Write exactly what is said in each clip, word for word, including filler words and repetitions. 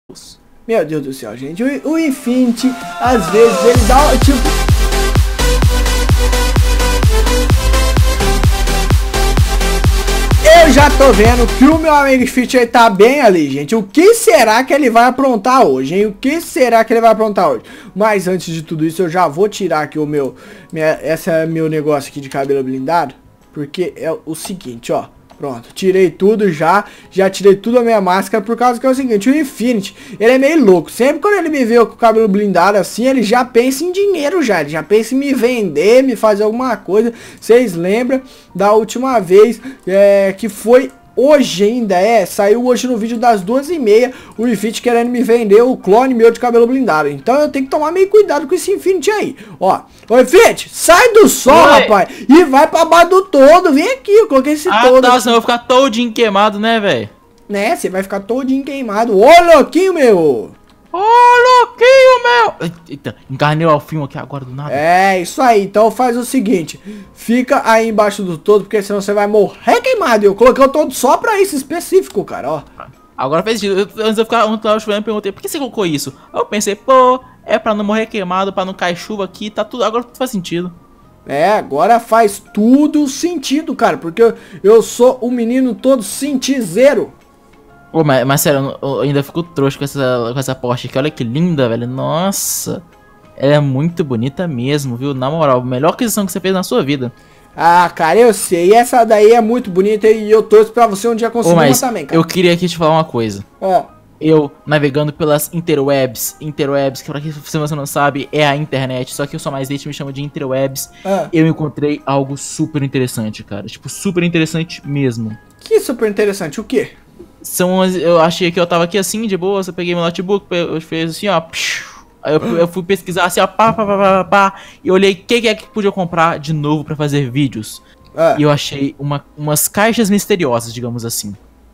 Meu Deus do céu, gente. O, o Infinity, às vezes, ele dá tipo... Eu já tô vendo que o meu amigo Infinity tá bem ali, gente. O que será que ele vai aprontar hoje, hein? O que será que ele vai aprontar hoje? Mas antes de tudo isso, eu já vou tirar aqui o meu... Minha, esse é meu negócio aqui de cabelo blindado. Porque é o seguinte, ó. Pronto, tirei tudo já, já tirei tudo a minha máscara, por causa que é o seguinte, o Infinity, ele é meio louco, sempre quando ele me vê com o cabelo blindado assim, ele já pensa em dinheiro já, ele já pensa em me vender, me fazer alguma coisa. Vocês lembram da última vez é, que foi hoje ainda, é, saiu hoje no vídeo das duas e meia, o Infinity querendo me vender o clone meu de cabelo blindado, então eu tenho que tomar meio cuidado com esse Infinity aí, ó. Ô Infinity, sai do sol, Oi. rapaz, e vai pra baixo do todo, vem aqui, eu coloquei esse ah, todo. Ah tá, senão eu vou ficar todinho queimado, né, velho? Né, você vai ficar todinho queimado, ô louquinho meu. Ô, louquinho, meu! Eita, encarnei o Alfinho aqui agora do nada. É, isso aí. Então faz o seguinte. Fica aí embaixo do todo, porque senão você vai morrer queimado. Eu coloquei o todo só pra isso específico, cara, ó. Agora fez sentido. Antes de eu ficar ontem lá chovendo, eu perguntei, por que você colocou isso? Aí eu pensei, pô, é pra não morrer queimado, pra não cair chuva aqui, tá tudo, agora tudo faz sentido. É, agora faz tudo sentido, cara, porque eu, eu sou um menino todo sentizeiro. Pô, mas, mas sério, eu ainda fico trouxa com essa, com essa Porsche aqui. Olha que linda, velho. Nossa. Ela é muito bonita mesmo, viu? Na moral, melhor aquisição que você fez na sua vida. Ah, cara, eu sei. Essa daí é muito bonita e eu torço pra você um dia conseguir uma também, cara. Eu queria aqui te falar uma coisa. Ó. Eu, navegando pelas interwebs, interwebs, que pra quem se você não sabe, é a internet, só que eu sou mais leite, me chamo de interwebs. Ah. Eu encontrei algo super interessante, cara. Tipo, super interessante mesmo. Que super interessante? O quê? São, eu achei que eu tava aqui assim, de boa, eu peguei meu notebook, eu fiz assim, ó. Aí eu, eu fui pesquisar assim, ó, pá, pá, pá, pá, pá, e olhei o que, que é que podia comprar de novo pra fazer vídeos. Ah. E eu achei uma, umas caixas misteriosas, digamos assim.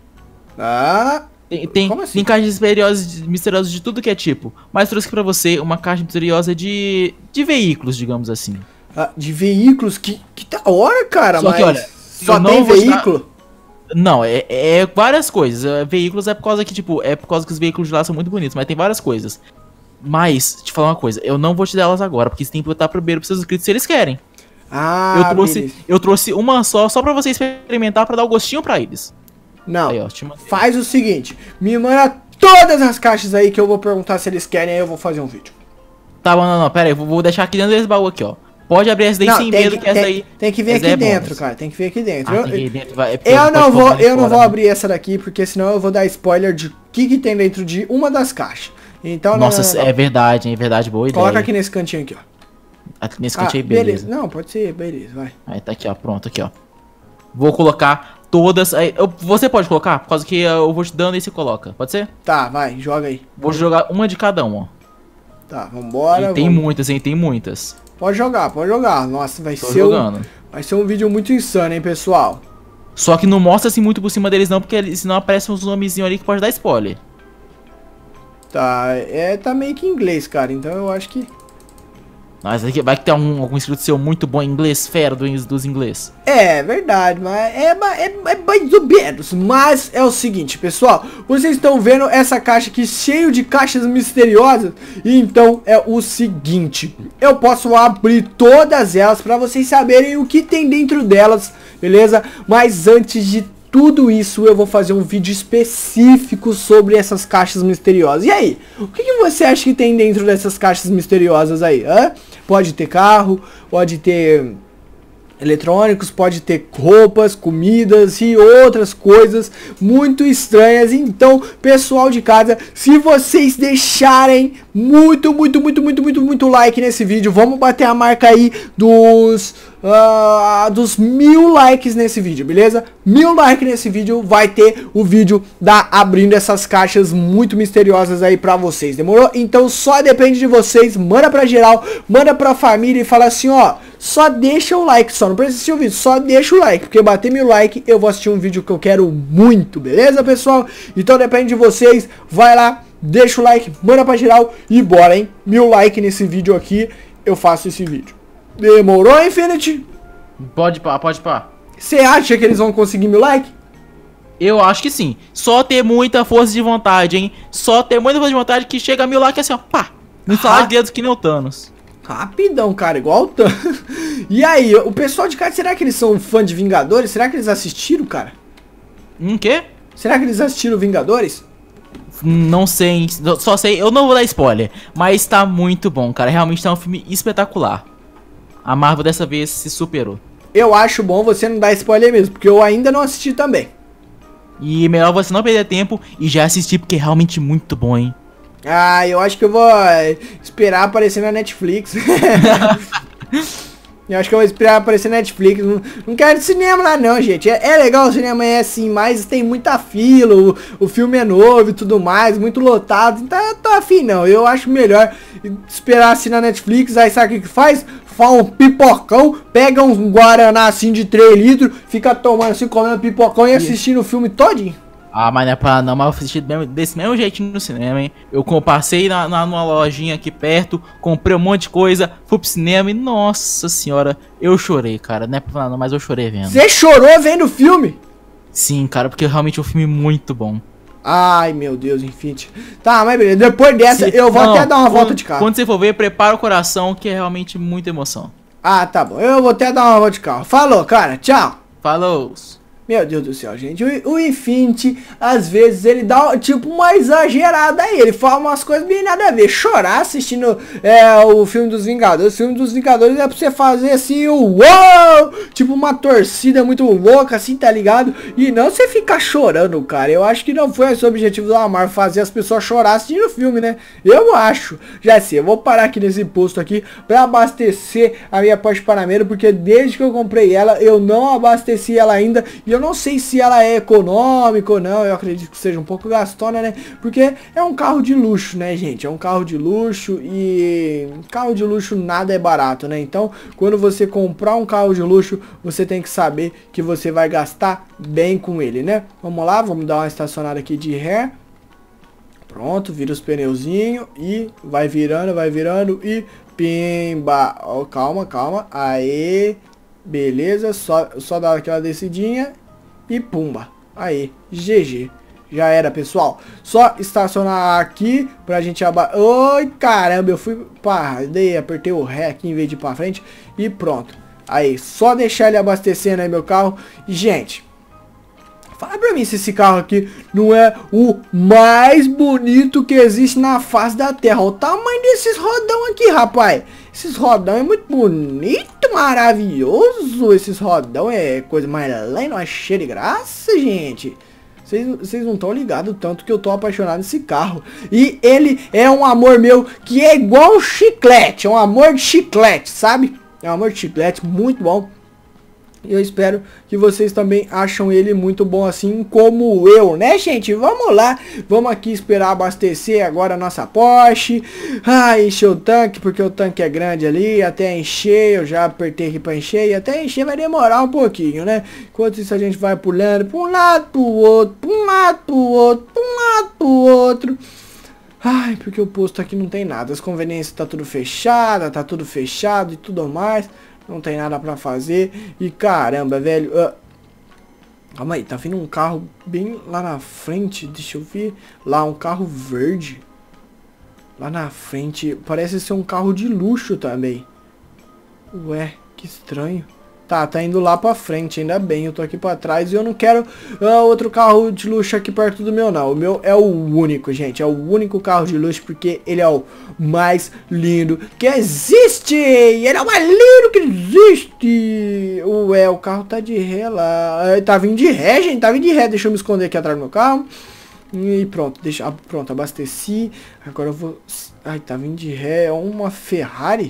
Ah, tem, tem, como assim? Tem caixas misteriosas, misteriosas de tudo que é tipo. Mas trouxe pra você uma caixa misteriosa de, de veículos, digamos assim. Ah, de veículos? Que, que da hora, cara, só mas que olha, só tem veículo? Mostrar... Não, é, é várias coisas. É, veículos é por causa que, tipo, é por causa que os veículos de lá são muito bonitos, mas tem várias coisas. Mas, te falar uma coisa, eu não vou te dar elas agora, porque você tem que botar primeiro pros seus inscritos se eles querem. Ah, eu trouxe, eu trouxe uma só, só pra você experimentar, pra dar o gostinho pra eles. Não, aí, ó, faz o seguinte, me manda todas as caixas aí que eu vou perguntar se eles querem, aí eu vou fazer um vídeo. Tá bom, não, não, pera aí, vou, vou deixar aqui dentro desse baú aqui, ó. Pode abrir essa daí não, sem medo, que, que essa tem, daí... Tem que vir aqui dentro, cara, tem que vir aqui dentro. Ah, eu, tem que ir dentro vai, é eu não vou, eu não vou abrir essa daqui, porque senão eu vou dar spoiler de o que, que tem dentro de uma das caixas. Então, nossa, não, não, não. é verdade, é verdade, boa ideia. Coloca aqui nesse cantinho aqui, ó. Aqui nesse cantinho aí, ah, beleza. beleza. Não, pode ser, beleza, vai. Aí tá aqui, ó, pronto, aqui, ó. Vou colocar todas, aí, eu, você pode colocar? Por causa que eu vou te dando e você coloca, pode ser? Tá, vai, joga aí. Vou jogar uma de cada um, ó. Tá, vambora. E tem vamos... muitas, hein, tem muitas. Pode jogar, pode jogar. Nossa, vai Tô ser jogando. Um, vai ser um vídeo muito insano, hein, pessoal. Só que não mostra assim muito por cima deles não, porque senão aparecem uns nomezinhos ali que pode dar spoiler. Tá, é, tá meio que em inglês, cara, então eu acho que... Mas vai que tem algum, algum inscrito seu muito bom em inglês, fera do, dos inglês. É, verdade, mas é, é, é mais ou menos. Mas é o seguinte, pessoal, vocês estão vendo essa caixa aqui cheio de caixas misteriosas. E então é o seguinte, eu posso abrir todas elas para vocês saberem o que tem dentro delas, beleza? Mas antes de tudo isso, eu vou fazer um vídeo específico sobre essas caixas misteriosas. E aí, o que, que você acha que tem dentro dessas caixas misteriosas aí? Hã? Pode ter carro, pode ter eletrônicos, pode ter roupas, comidas e outras coisas muito estranhas. Então, pessoal de casa, se vocês deixarem muito, muito, muito, muito, muito, muito like nesse vídeo, vamos bater a marca aí dos... Uh, dos mil likes nesse vídeo, beleza? Mil likes nesse vídeo, vai ter o vídeo da abrindo essas caixas muito misteriosas aí pra vocês, demorou? Então só depende de vocês, manda pra geral, manda pra família e fala assim, ó, só deixa o like só, não precisa assistir o vídeo, só deixa o like, porque bater mil likes eu vou assistir um vídeo que eu quero muito, beleza, pessoal? Então depende de vocês, vai lá, deixa o like, manda pra geral e bora, hein? Mil likes nesse vídeo aqui, eu faço esse vídeo. Demorou, Infinity? Pode pá, pode pá. Você acha que eles vão conseguir mil likes? Eu acho que sim. Só ter muita força de vontade, hein? Só ter muita força de vontade que chega a mil lá que é assim, ó, pá. No instalar de dedos que nem o Thanos. Rapidão, cara, igual o Thanos. E aí, o pessoal de casa, será que eles são fã de Vingadores? Será que eles assistiram, cara? Um quê? Será que eles assistiram Vingadores? Não sei, só sei, eu não vou dar spoiler. Mas tá muito bom, cara. Realmente tá um filme espetacular. A Marvel dessa vez se superou. Eu acho bom você não dar spoiler mesmo, porque eu ainda não assisti também. E melhor você não perder tempo e já assistir, porque é realmente muito bom, hein? Ah, eu acho que eu vou esperar aparecer na Netflix. Eu acho que eu vou esperar aparecer na Netflix. Não, não quero cinema lá não, gente. É, é legal o cinema, é assim, mas tem muita fila. O, o filme é novo e tudo mais, muito lotado. Então eu tô afim não. Eu acho melhor esperar assim na Netflix. Aí sabe o que que faz? Faz um pipocão, pega um Guaraná assim de três litros, fica tomando assim, comendo pipocão e assistindo o filme todinho. Ah, mas não é pra não, mas eu assisti desse mesmo jeitinho no cinema, hein? Eu passei na, na, numa lojinha aqui perto, comprei um monte de coisa, fui pro cinema e, nossa senhora, eu chorei, cara. Não é pra falar não, mas eu chorei vendo. Você chorou vendo o filme? Sim, cara, porque realmente é um filme muito bom. Ai, meu Deus, Infinity. Tá, mas beleza, depois dessa Se, eu vou não, até dar uma quando, volta de carro. Quando você for ver, prepara o coração, que é realmente muita emoção. Ah, tá bom, eu vou até dar uma volta de carro. Falou, cara, tchau. Falou! Meu Deus do céu, gente, o, o Infinity, às vezes, ele dá, tipo, uma exagerada aí, ele fala umas coisas bem nada a ver. Chorar assistindo é, o filme dos Vingadores, o filme dos Vingadores é pra você fazer, assim, o uou, tipo, uma torcida muito louca, assim, tá ligado? E não você ficar chorando, cara. Eu acho que não foi esse o objetivo da Marvel, fazer as pessoas chorar assistindo o filme, né? Eu acho. Já sei, eu vou parar aqui nesse posto aqui pra abastecer a minha Porsche Panamera, porque desde que eu comprei ela, eu não abasteci ela ainda, e eu não sei se ela é econômica ou não, eu acredito que seja um pouco gastona, né? Porque é um carro de luxo, né, gente? É um carro de luxo e carro de luxo nada é barato, né? Então, quando você comprar um carro de luxo, você tem que saber que você vai gastar bem com ele, né? Vamos lá, vamos dar uma estacionada aqui de ré. Pronto, vira os pneuzinhos e vai virando, vai virando e pimba. Oh, calma, calma. Aê, beleza, só, só dar aquela descidinha. E pumba, aí, G G. Já era, pessoal. Só estacionar aqui pra gente abaixar. Oi, caramba, eu fui pá, dei, apertei o ré aqui em vez de ir pra frente. E pronto. Aí, só deixar ele abastecendo aí meu carro. E, gente, fala pra mim se esse carro aqui não é o mais bonito que existe na face da terra. Olha o tamanho desses rodão aqui, rapaz. Esses rodão é muito bonito, maravilhoso. Esses rodão é coisa mais além, não é cheio de graça, gente. Vocês não estão ligados tanto que eu tô apaixonado nesse carro. E ele é um amor meu que é igual chiclete. É um amor de chiclete, sabe? É um amor de chiclete, muito bom. E eu espero que vocês também acham ele muito bom assim como eu, né, gente? Vamos lá, vamos aqui esperar abastecer agora a nossa Porsche. Ah, encher o tanque, porque o tanque é grande ali, até encher, eu já apertei aqui pra encher, e até encher vai demorar um pouquinho, né? Enquanto isso a gente vai pulando pra um lado, pro outro, pra um lado, pro outro, pra um lado, pro outro. Ai, porque o posto aqui não tem nada, as conveniências tá tudo fechada, tá tudo fechado e tudo mais. Não tem nada pra fazer. E caramba, velho. Uh, calma aí, tá vindo um carro bem lá na frente. Deixa eu ver. Lá, um carro verde. Lá na frente. Parece ser um carro de luxo também. Ué, que estranho. Tá, tá indo lá pra frente, ainda bem, eu tô aqui pra trás e eu não quero uh, outro carro de luxo aqui perto do meu não. O meu é o único, gente, é o único carro de luxo porque ele é o mais lindo que existe. Ele é o mais lindo que existe. Ué, o carro tá de ré lá. Tá vindo de ré, gente, tá vindo de ré. Deixa eu me esconder aqui atrás do meu carro. E pronto, deixa, ah, pronto, abasteci. Agora eu vou... Ai, tá vindo de ré, é uma Ferrari.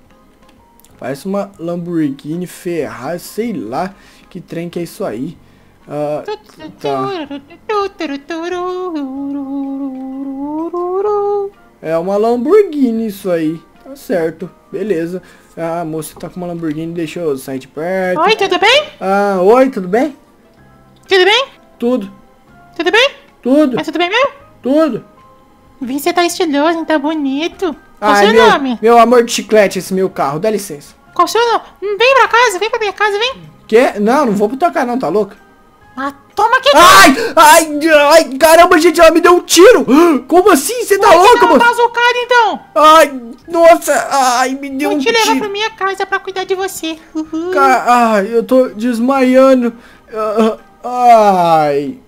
Parece uma Lamborghini, Ferrari, sei lá que trem que é isso aí. Uh, tá. É uma Lamborghini isso aí, tá certo, beleza. A moça tá com uma Lamborghini, deixa eu sair de perto. Oi, tudo bem? Ah, oi, tudo bem? Tudo bem? Tudo. Tudo bem? Tudo. Mas tudo bem mesmo? Tudo. Vi você tá estiloso, tá bonito. Qual o Ai, seu meu, nome? meu amor de chiclete, esse meu carro, dá licença. Qual o seu nome? Hum, Vem pra casa, vem pra minha casa, vem. Que? Não, não vou pro teu carro não, tá louca? Ah, toma aqui. Ai, ai, ai, caramba, gente, ela me deu um tiro. Como assim? Você tá louca, Vou mano? te dar uma bazucada, então. Ai, nossa, ai, me deu Vou um te levar tiro. pra minha casa pra cuidar de você. Uhul. Ca- Ai, eu tô desmaiando. Ah, Ai.